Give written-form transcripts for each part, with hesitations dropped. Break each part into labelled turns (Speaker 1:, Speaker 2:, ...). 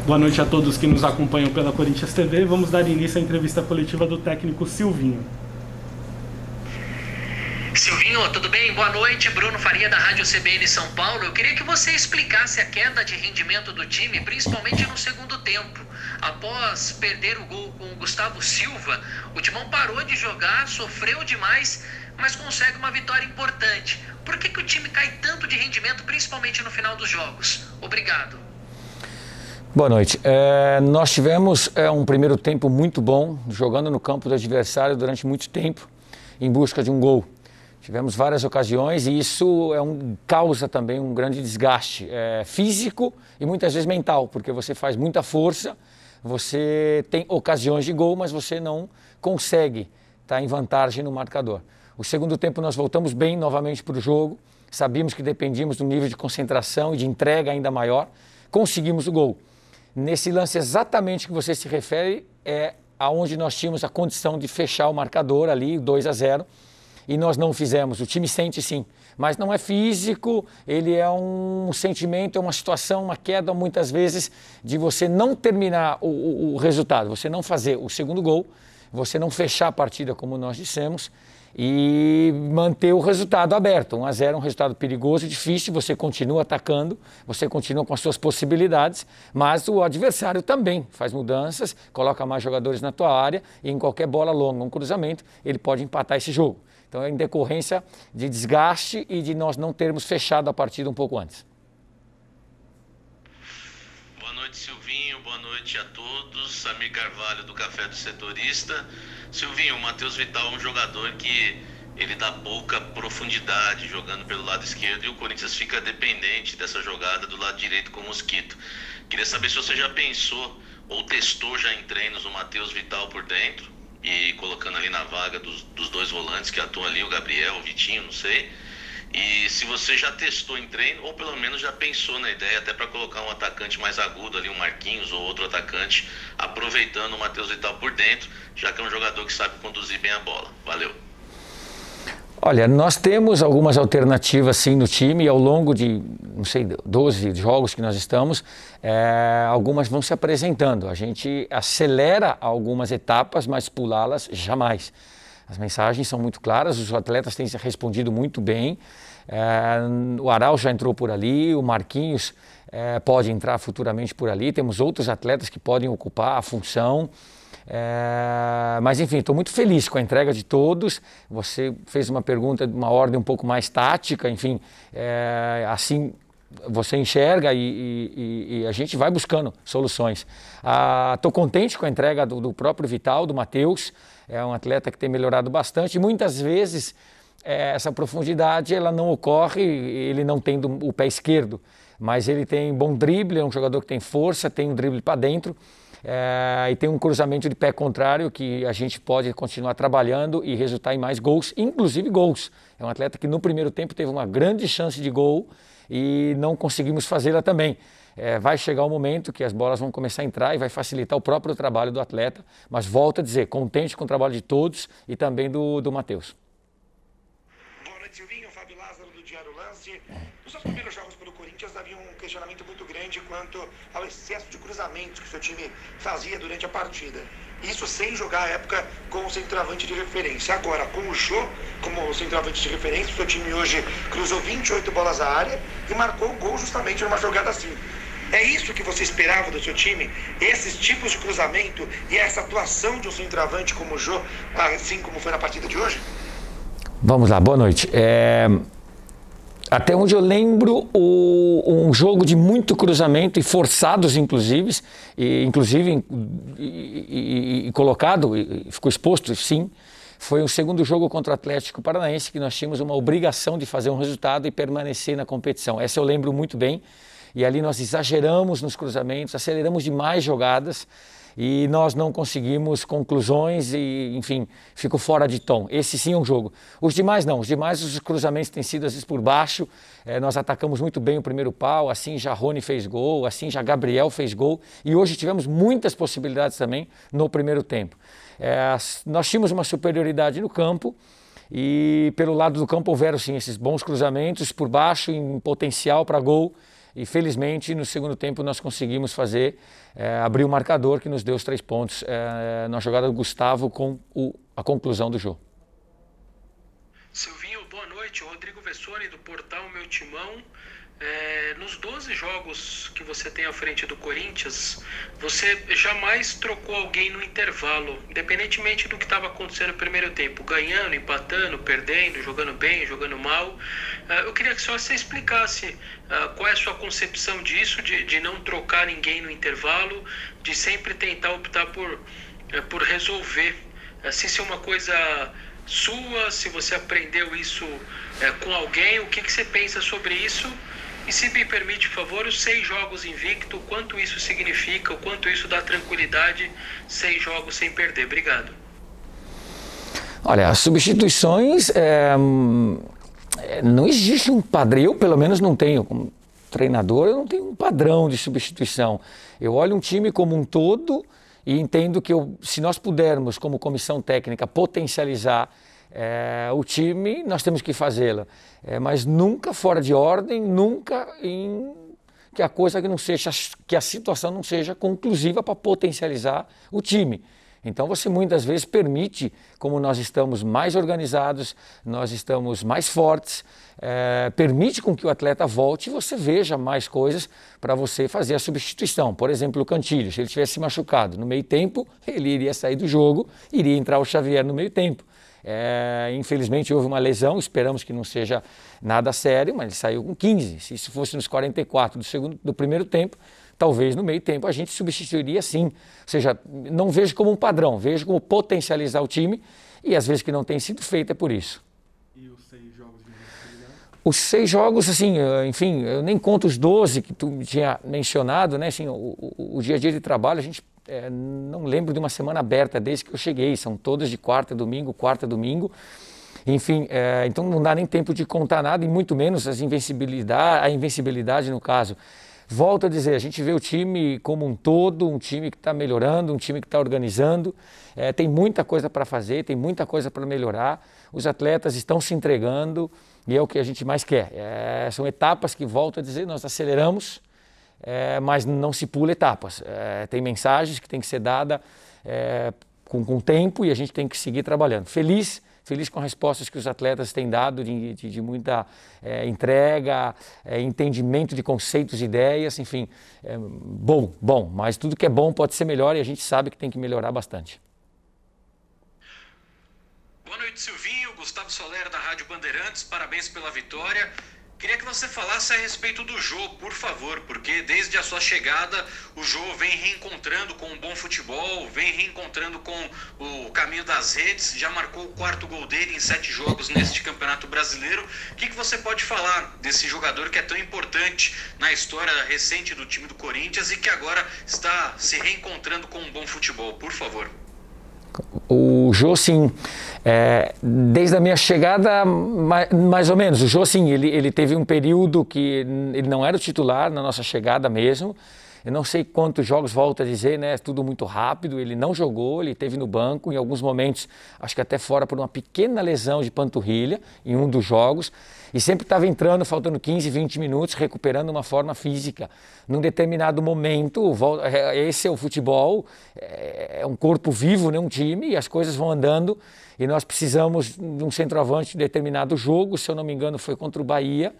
Speaker 1: Boa noite a todos que nos acompanham pela Corinthians TV. Vamos dar início à entrevista coletiva do técnico Silvinho.
Speaker 2: Silvinho, tudo bem? Boa noite, Bruno Faria da Rádio CBN São Paulo. Eu queria que você explicasse a queda de rendimento do time, principalmente no segundo tempo. Após perder o gol com o Gustavo Silva, o Timão parou de jogar, sofreu demais, mas consegue uma vitória importante. Por que o time cai tanto de rendimento, principalmente no final dos jogos? Obrigado.
Speaker 3: Boa noite. Nós tivemos um primeiro tempo muito bom, jogando no campo do adversário durante muito tempo, em busca de um gol. Tivemos várias ocasiões e isso causa também um grande desgaste físico e muitas vezes mental, porque você faz muita força, você tem ocasiões de gol, mas você não consegue estar em vantagem no marcador. O segundo tempo nós voltamos bem novamente para o jogo, sabíamos que dependíamos de um nível de concentração e de entrega ainda maior, conseguimos o gol. Nesse lance exatamente que você se refere é aonde nós tínhamos a condição de fechar o marcador ali, 2-0, e nós não fizemos. O time sente sim, mas não é físico, ele é um sentimento, é uma situação, uma queda muitas vezes de você não terminar o resultado, você não fazer o segundo gol, você não fechar a partida como nós dissemos e manter o resultado aberto. 1-0 é um resultado perigoso, difícil, você continua atacando, você continua com as suas possibilidades, mas o adversário também faz mudanças, coloca mais jogadores na tua área e em qualquer bola longa, um cruzamento, ele pode empatar esse jogo. Então é em decorrência de desgaste e de nós não termos fechado a partida um pouco antes.
Speaker 4: Boa noite, Silvinho. Boa noite a todos. Samir Carvalho do Café do Setorista. Silvinho, o Matheus Vital é um jogador que ele dá pouca profundidade jogando pelo lado esquerdo e o Corinthians fica dependente dessa jogada do lado direito com o Mosquito. Queria saber se você já pensou ou testou já em treinos o Matheus Vital por dentro e colocando ali na vaga dos dois volantes que atuam ali, o Gabriel, o Vitinho, não sei. E se você já testou em treino ou pelo menos já pensou na ideia até para colocar um atacante mais agudo ali, um Marquinhos ou outro atacante, aproveitando o Matheus Vital por dentro, já que é um jogador que sabe conduzir bem a bola. Valeu.
Speaker 3: Olha, nós temos algumas alternativas sim no time e ao longo de, não sei, 12 jogos que nós estamos, algumas vão se apresentando. A gente acelera algumas etapas, mas pulá-las jamais. As mensagens são muito claras, os atletas têm respondido muito bem. O Aral já entrou por ali, o Marquinhos pode entrar futuramente por ali. Temos outros atletas que podem ocupar a função. Mas enfim, estou muito feliz com a entrega de todos. Você fez uma pergunta de uma ordem um pouco mais tática, enfim, assim você enxerga e a gente vai buscando soluções. Estou contente com a entrega do próprio Vital, do Matheus, é um atleta que tem melhorado bastante e muitas vezes essa profundidade ela não ocorre, ele não tem o pé esquerdo, mas ele tem bom drible, é um jogador que tem força, tem um drible para dentro. E tem um cruzamento de pé contrário que a gente pode continuar trabalhando e resultar em mais gols, inclusive gols. É um atleta que no primeiro tempo teve uma grande chance de gol e não conseguimos fazê-la também. Vai chegar o momento que as bolas vão começar a entrar e vai facilitar o próprio trabalho do atleta, mas volto a dizer, contente com o trabalho de todos e também do Matheus.
Speaker 5: Boa noite, Silvinho. Fábio Lázaro do Diário Lance. Nos seus primeiros jogos pelo Corinthians havia um questionamento muito grande quanto ao excesso de cruzamentos que o seu time fazia durante a partida. Isso sem jogar a época com o centroavante de referência. Agora, com o Jô como centroavante de referência, o seu time hoje cruzou 28 bolas à área e marcou o gol justamente numa jogada assim. É isso que você esperava do seu time? Esses tipos de cruzamento e essa atuação de um centroavante como o Jô, assim como foi na partida de hoje?
Speaker 3: Vamos lá, boa noite. Até onde eu lembro, um jogo de muito cruzamento e forçados, inclusive colocado, ficou exposto, sim, foi o segundo jogo contra o Atlético Paranaense, que nós tínhamos uma obrigação de fazer um resultado e permanecer na competição. Essa eu lembro muito bem, e ali nós exageramos nos cruzamentos, aceleramos demais jogadas, e nós não conseguimos conclusões e, enfim, ficou fora de tom. Esse sim é um jogo. Os demais não, os cruzamentos têm sido às vezes por baixo, nós atacamos muito bem o primeiro pau, assim já Rony fez gol, assim já Gabriel fez gol e hoje tivemos muitas possibilidades também no primeiro tempo. Nós tínhamos uma superioridade no campo e pelo lado do campo houveram sim esses bons cruzamentos por baixo em potencial para gol e felizmente no segundo tempo nós conseguimos abrir o marcador que nos deu os 3 pontos na jogada do Gustavo com a conclusão do jogo.
Speaker 6: Silvinho, boa noite. Rodrigo Vessoni do portal Meu Timão. Nos 12 jogos que você tem à frente do Corinthians, você jamais trocou alguém no intervalo, independentemente do que estava acontecendo no primeiro tempo, ganhando, empatando, perdendo, jogando bem, jogando mal. Eu queria que só você explicasse qual é a sua concepção disso, de não trocar ninguém no intervalo, de sempre tentar optar por resolver. Se isso é uma coisa sua, se você aprendeu isso com alguém, o que você pensa sobre isso? E se me permite, por favor, os 6 jogos invicto, o quanto isso significa, o quanto isso dá tranquilidade, 6 jogos sem perder. Obrigado.
Speaker 3: Olha, as substituições, não existe um padrão, eu pelo menos não tenho, como treinador, eu não tenho um padrão de substituição. Eu olho um time como um todo e entendo que se nós pudermos, como comissão técnica, potencializar o time, nós temos que fazê-la, mas nunca fora de ordem, nunca que a situação não seja conclusiva para potencializar o time. Então você muitas vezes permite, como nós estamos mais organizados, nós estamos mais fortes, permite com que o atleta volte e você veja mais coisas para você fazer a substituição. Por exemplo, o Cantilho, se ele tivesse machucado no meio tempo, ele iria sair do jogo, iria entrar o Xavier no meio tempo. Infelizmente houve uma lesão, esperamos que não seja nada sério, mas ele saiu com 15. Se isso fosse nos 44 do primeiro tempo, talvez no meio tempo a gente substituiria sim. Ou seja, não vejo como um padrão, vejo como potencializar o time e às vezes que não tem sido feito é por isso.
Speaker 1: E os 6 jogos de invencibilidade?
Speaker 3: Os 6 jogos, assim, enfim, eu nem conto os 12 que tu tinha mencionado, né? Assim, o dia a dia de trabalho, a gente não lembro de uma semana aberta desde que eu cheguei, são todas de quarta, domingo, enfim, então não dá nem tempo de contar nada e muito menos a invencibilidade no caso. Volto a dizer, a gente vê o time como um todo, um time que está melhorando, um time que está organizando, tem muita coisa para fazer, tem muita coisa para melhorar, os atletas estão se entregando e é o que a gente mais quer. São etapas que, volto a dizer, nós aceleramos, mas não se pula etapas. Tem mensagens que tem que ser dada com tempo e a gente tem que seguir trabalhando. Feliz com as respostas que os atletas têm dado de muita entrega, entendimento de conceitos, ideias, enfim, bom, mas tudo que é bom pode ser melhor e a gente sabe que tem que melhorar bastante.
Speaker 6: Boa noite, Silvinho. Gustavo Soler, da Rádio Bandeirantes. Parabéns pela vitória. Queria que você falasse a respeito do Jô, por favor, porque desde a sua chegada o Jô vem reencontrando com um bom futebol, vem reencontrando com o caminho das redes, já marcou o 4º gol dele em 7 jogos neste Campeonato Brasileiro. O que você pode falar desse jogador que é tão importante na história recente do time do Corinthians e que agora está se reencontrando com um bom futebol, por favor?
Speaker 3: O Jô, sim, desde a minha chegada, mais ou menos, o Jô, sim, ele teve um período que ele não era o titular na nossa chegada mesmo, eu não sei quantos jogos, volto a dizer, né, tudo muito rápido, ele não jogou, ele esteve no banco, em alguns momentos, acho que até fora por uma pequena lesão de panturrilha, em um dos jogos, e sempre estava entrando, faltando 15, 20 minutos, recuperando uma forma física. Num determinado momento, esse é o futebol, é um corpo vivo, né, um time, e as coisas vão andando, e nós precisamos de um centroavante em determinado jogo, se eu não me engano foi contra o Bahia,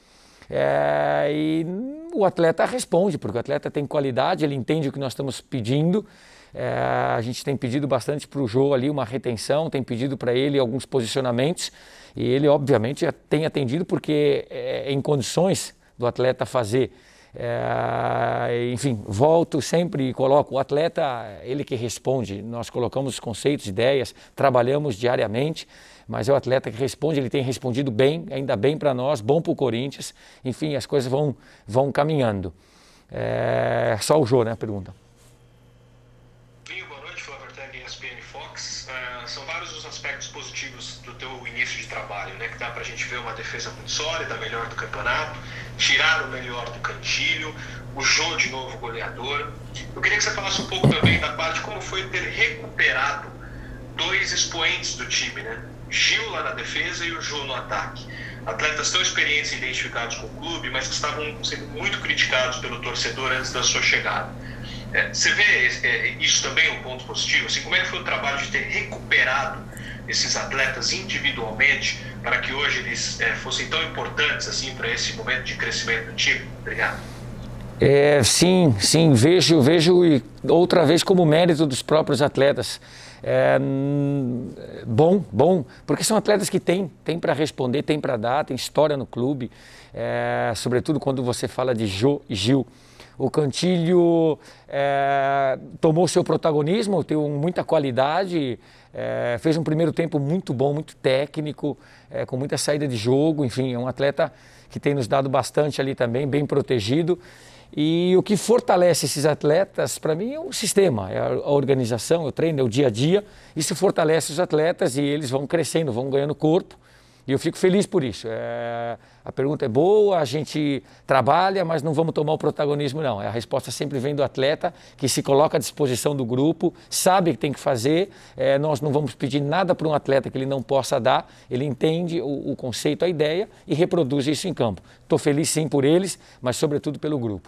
Speaker 3: e o atleta responde, porque o atleta tem qualidade, ele entende o que nós estamos pedindo. A gente tem pedido bastante para o Jô ali uma retenção, tem pedido para ele alguns posicionamentos e ele obviamente tem atendido porque é em condições do atleta fazer. Enfim, volto sempre e coloco o atleta, ele que responde, nós colocamos os conceitos, ideias, trabalhamos diariamente, mas é o atleta que responde, ele tem respondido bem, ainda bem para nós, bom para o Corinthians, enfim, as coisas vão caminhando. Só o Jô, né, a pergunta.
Speaker 6: Boa noite, Flávio Ortega e ESPN Fox. São vários os aspectos positivos do teu início de trabalho, né, que dá pra gente ver uma defesa muito sólida, melhor do campeonato, tirar o melhor do Cantilho, o Jô de novo goleador. Eu queria que você falasse um pouco também da parte como foi ter recuperado 2 expoentes do time, né? Gil lá na defesa e o Jô no ataque.
Speaker 4: atletas tão experientes e identificados com o clube, mas que estavam sendo muito criticados pelo torcedor antes da sua chegada. Você vê isso também um ponto positivo? Assim, como é que foi o trabalho de ter recuperado esses atletas individualmente para que hoje eles fossem tão importantes assim para esse momento de crescimento do time? Obrigado.
Speaker 3: Sim, vejo outra vez como mérito dos próprios atletas. Bom, porque são atletas que têm para responder, têm para dar, tem história no clube, sobretudo quando você fala de Jô e Gil. O Cantilho tomou seu protagonismo, tem muita qualidade, fez um primeiro tempo muito bom, muito técnico, com muita saída de jogo, enfim, é um atleta que tem nos dado bastante ali também, bem protegido. E o que fortalece esses atletas, para mim, é o sistema, é a organização, o treino, é o dia a dia. Isso fortalece os atletas e eles vão crescendo, vão ganhando corpo. E eu fico feliz por isso. A pergunta é boa, a gente trabalha, mas não vamos tomar o protagonismo, não. A resposta sempre vem do atleta, que se coloca à disposição do grupo, sabe o que tem que fazer. Nós não vamos pedir nada para um atleta que ele não possa dar. Ele entende o conceito, a ideia e reproduz isso em campo. Estou feliz sim por eles, mas sobretudo pelo grupo.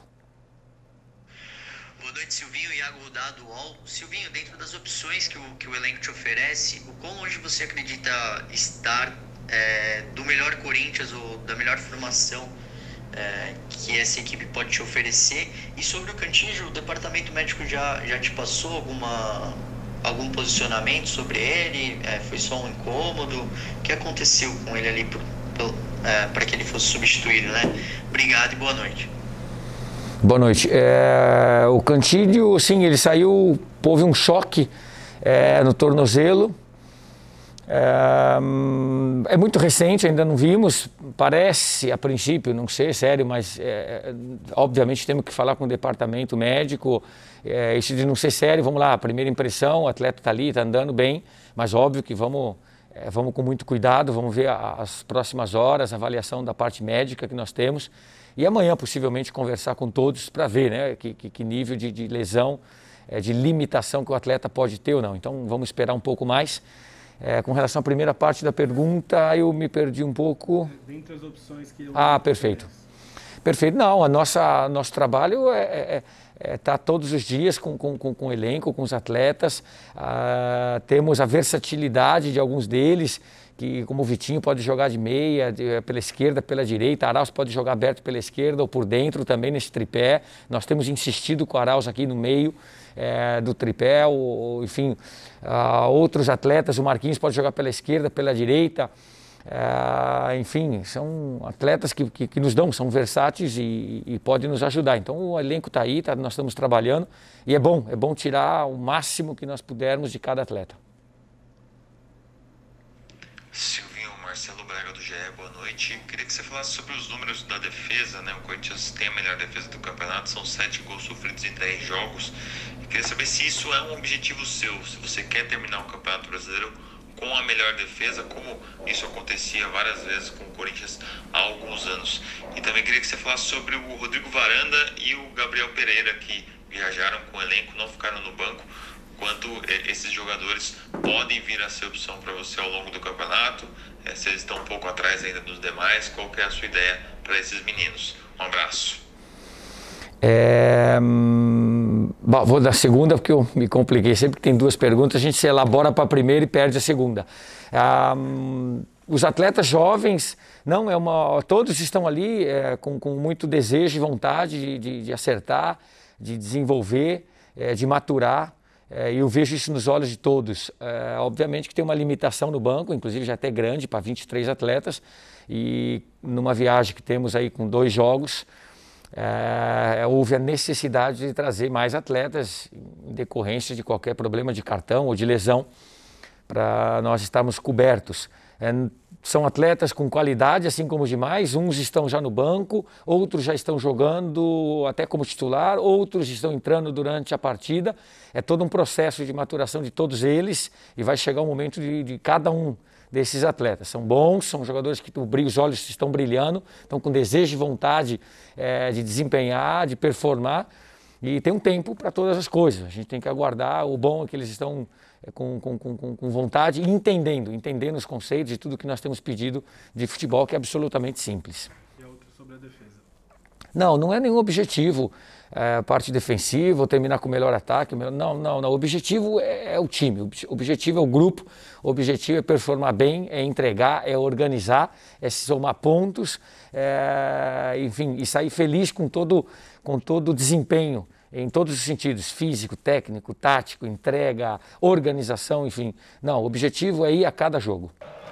Speaker 2: Boa noite, Silvinho. Iago Rudá, do UOL. Silvinho, dentro das opções que o elenco te oferece, o quão longe você acredita estar do melhor Corinthians ou da melhor formação que essa equipe pode te oferecer? E sobre o Cantillo, o departamento médico já te passou algum posicionamento sobre ele? Foi só um incômodo? O que aconteceu com ele ali para que ele fosse substituído, né? Obrigado e boa noite.
Speaker 3: Boa noite. O Cantillo, sim, ele saiu, houve um choque no tornozelo. É muito recente, ainda não vimos. Parece, a princípio, não sei, sério, mas obviamente temos que falar com o departamento médico. Isso de não ser sério, vamos lá, a primeira impressão, o atleta está ali, está andando bem, mas óbvio que vamos com muito cuidado, vamos ver as próximas horas, a avaliação da parte médica que nós temos. E amanhã, possivelmente, conversar com todos para ver, né, que nível de lesão, de limitação que o atleta pode ter ou não. Então, vamos esperar um pouco mais. Com relação à primeira parte da pergunta, eu me perdi um pouco.
Speaker 1: Dentre as opções que...
Speaker 3: Perfeito. Perfeito. Não, nosso trabalho tá todos os dias com o elenco, com os atletas. Temos a versatilidade de alguns deles, que como o Vitinho pode jogar de meia, pela esquerda, pela direita, Arauz pode jogar aberto pela esquerda ou por dentro também nesse tripé. Nós temos insistido com o Arauz aqui no meio do tripé, enfim, outros atletas, o Marquinhos pode jogar pela esquerda, pela direita, enfim, são atletas que nos dão, são versáteis e podem nos ajudar. Então o elenco está aí, nós estamos trabalhando e é bom tirar o máximo que nós pudermos de cada atleta.
Speaker 7: Silvinho, Marcelo Braga do GE, boa noite. Queria que você falasse sobre os números da defesa, né? O Corinthians tem a melhor defesa do campeonato, são 7 gols sofridos em 10 jogos. E queria saber se isso é um objetivo seu, se você quer terminar o Campeonato Brasileiro com a melhor defesa, como isso acontecia várias vezes com o Corinthians há alguns anos. E também queria que você falasse sobre o Rodrigo Varanda e o Gabriel Pereira, que viajaram com o elenco, não ficaram no banco. Quanto esses jogadores podem vir a ser opção para você ao longo do campeonato, se eles estão um pouco atrás ainda dos demais, qual que é a sua ideia para esses meninos? Um abraço.
Speaker 3: Vou dar a segunda porque eu me compliquei, sempre que tem duas perguntas a gente se elabora para a primeira e perde a segunda. Os atletas jovens, todos estão ali com muito desejo e vontade de acertar, de desenvolver, de maturar. E eu vejo isso nos olhos de todos. Obviamente que tem uma limitação no banco, inclusive já até grande, para 23 atletas. E numa viagem que temos aí com 2 jogos, houve a necessidade de trazer mais atletas em decorrência de qualquer problema de cartão ou de lesão, para nós estarmos cobertos. São atletas com qualidade, assim como os demais, uns estão já no banco, outros já estão jogando até como titular, outros estão entrando durante a partida. É todo um processo de maturação de todos eles e vai chegar o momento de cada um desses atletas. São bons, são jogadores que os olhos estão brilhando, estão com desejo e vontade de desempenhar, de performar. E tem um tempo para todas as coisas. A gente tem que aguardar. O bom é que eles estão com vontade e entendendo os conceitos e tudo que nós temos pedido de futebol, que é absolutamente simples.
Speaker 1: E a outra sobre a defesa?
Speaker 3: Não é nenhum objetivo, parte defensiva ou terminar com o melhor ataque. Não. O objetivo é o time, o objetivo é o grupo, o objetivo é performar bem, é entregar, é organizar, é somar pontos, enfim, e sair feliz com todo o desempenho, em todos os sentidos, físico, técnico, tático, entrega, organização, enfim. Não, o objetivo é ir a cada jogo.